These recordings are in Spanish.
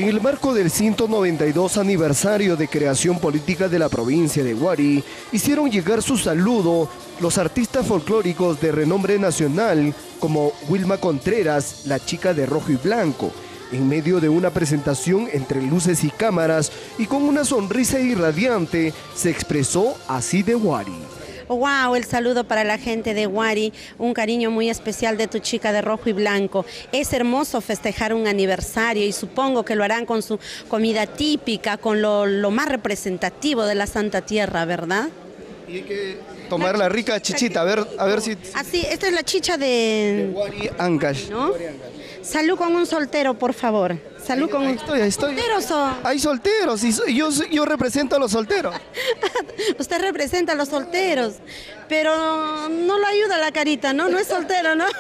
En el marco del 192 aniversario de creación política de la provincia de Huari, hicieron llegar su saludo los artistas folclóricos de renombre nacional como Wilma Contreras, la chica de rojo y blanco, en medio de una presentación entre luces y cámaras y con una sonrisa irradiante, se expresó así de Huari. Wow, el saludo para la gente de Huari, un cariño muy especial de tu chica de rojo y blanco. Es hermoso festejar un aniversario y supongo que lo harán con su comida típica, con lo más representativo de la Santa Tierra, ¿verdad? Y hay que tomar la rica chichita, a ver si... Así, esta es la chicha de Huari Ancash. ¿No? Salud con un soltero, por favor. Salud con un... Ahí estoy. ¿Solteros son? Hay solteros y yo represento a los solteros. Usted representa a los solteros, pero no lo ayuda la carita, ¿no? No es soltero, ¿no?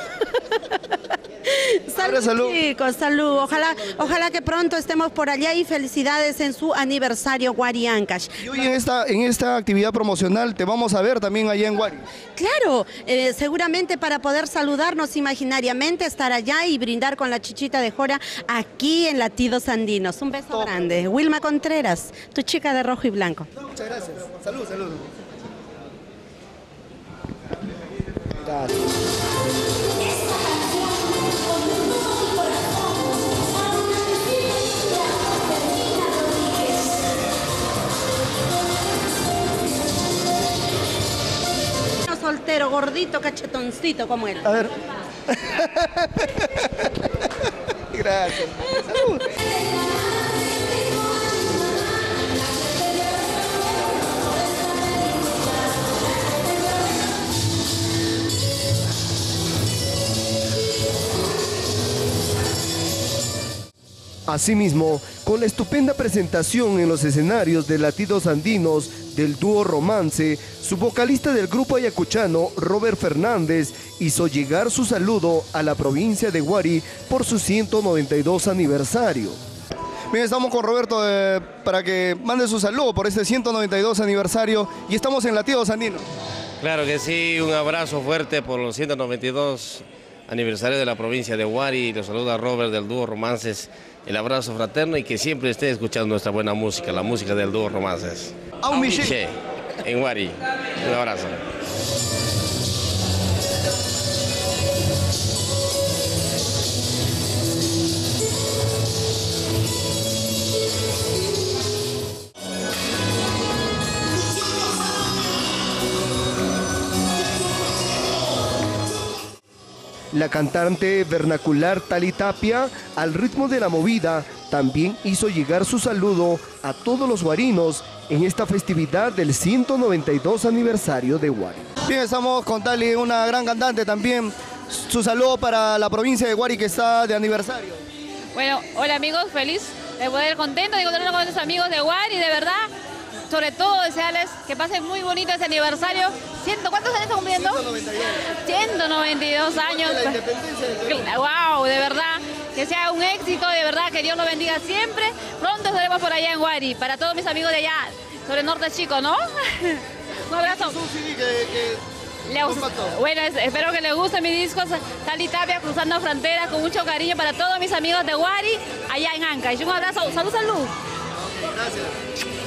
Salud, chicos, salud. Ojalá que pronto estemos por allá y felicidades en su aniversario Huari Ancash. Y hoy en esta actividad promocional te vamos a ver también allá en Huari. Claro, seguramente para poder saludarnos imaginariamente, estar allá y brindar con la chichita de jora aquí en Latidos Andinos. Un beso grande. Wilma Contreras, tu chica de rojo y blanco. Muchas gracias. Salud, salud. Gracias. Soltero, gordito, cachetoncito como él. A ver. Gracias. Salud. Asimismo, con la estupenda presentación en los escenarios de Latidos Andinos del dúo Romance, su vocalista del grupo ayacuchano, Robert Fernández, hizo llegar su saludo a la provincia de Huari por su 192 aniversario. Bien, estamos con Roberto para que mande su saludo por este 192 aniversario y estamos en Latidos Andinos. Claro que sí, un abrazo fuerte por los 192 aniversarios de la provincia de Huari. Los saluda Robert del dúo Romances. El abrazo fraterno y que siempre esté escuchando nuestra buena música, la música del dúo Romances. Aumiché. En Huari. Un abrazo. La cantante vernacular Tali Tapia, al ritmo de la movida, también hizo llegar su saludo a todos los huarinos en esta festividad del 192 aniversario de Huari. Bien, estamos con Tali, una gran cantante también. Su saludo para la provincia de Huari que está de aniversario. Bueno, hola amigos, feliz de poder contento de encontrarnos con nuestros amigos de Huari, de verdad. Sobre todo desearles que pasen muy bonito ese aniversario. ¿Cuántos años están cumpliendo? 192. 192 años. La independencia del Perú. Wow, de verdad. Que sea un éxito, de verdad, que Dios lo bendiga siempre. Pronto estaremos por allá en Huari. Para todos mis amigos de allá, sobre Norte Chico, ¿no? Un abrazo. Bueno, espero que les guste mi disco Tali Tapia, Cruzando Fronteras, con mucho cariño para todos mis amigos de Huari, allá en Ancash. Un abrazo. Salud, salud. Gracias.